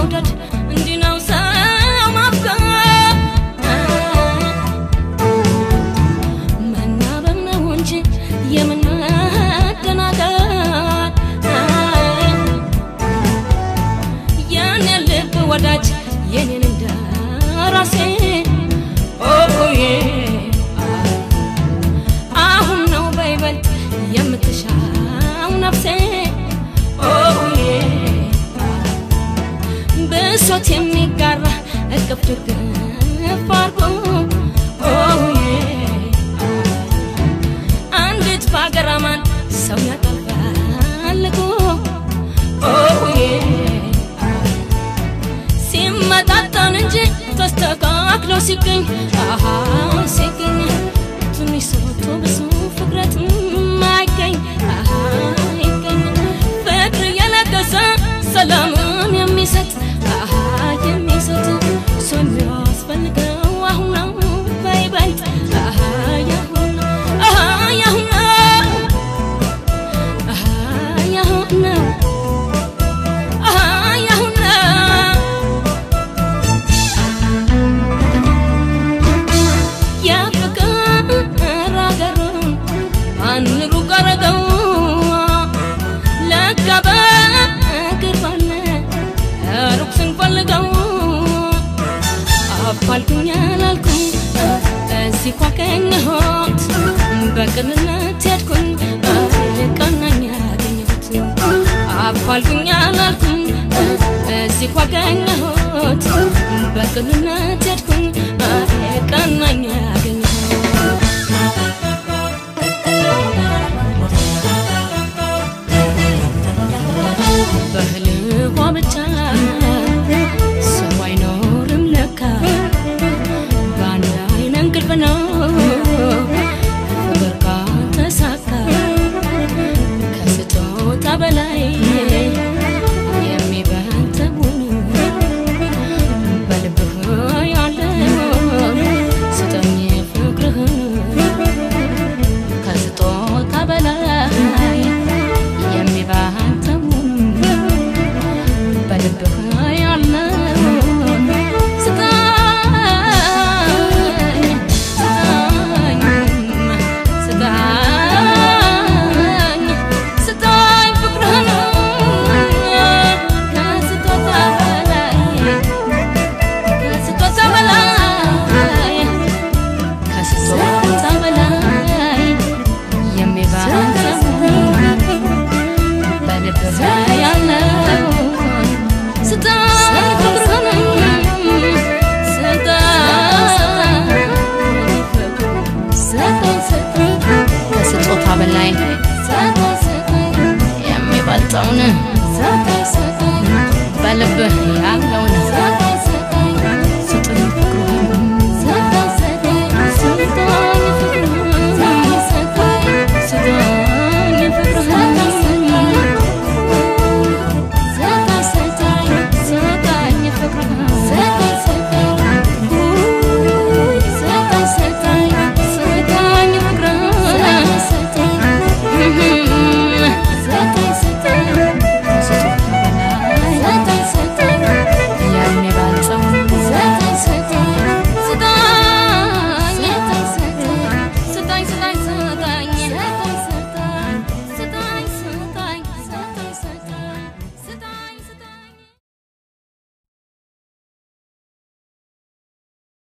መውደድ እንዲህ ነው ሰው ማፍቀር መናበብ ነው እንጂ የምንደናገር የኔ ልብ ወዳጅ የኔን እንደራሴ ኦዬ አሁን ነው በይበልጥ የምትሻው ነፍሴ ኦዬ በሶት የሚጋራ እቅፍ ድግፍ አርጎ ኦዬ አንዲት ባገራማን ሰው ያቀልፈልጉ ኦዬ ሲመጣጣን እንጂ ተስተካክሎ ሲገኝ አሃ ሲገኝ ትንሽ ሰውቶ ብዙ ፍቅረት ማይገኝ አሃ ይገኝ ፍቅር የለገሰ ሰላምን የሚሰጥ አሃ የሚሰጥ ሰው ያስፈልገው አሁን ነው በይበልጥ አሃ ያሁን falkunyalku sikwakengehot beqinnet yedkun kananya genyot falkunyalku sikwakengehot beqinnet yedkun kananya genyot bahlu qobcha no berkata saka kasito tabalai yemi bantabun balbuh yalla sitamye fukrah kasito tabalai yemi bantabun balbuh yalla Balai, yummy baltone,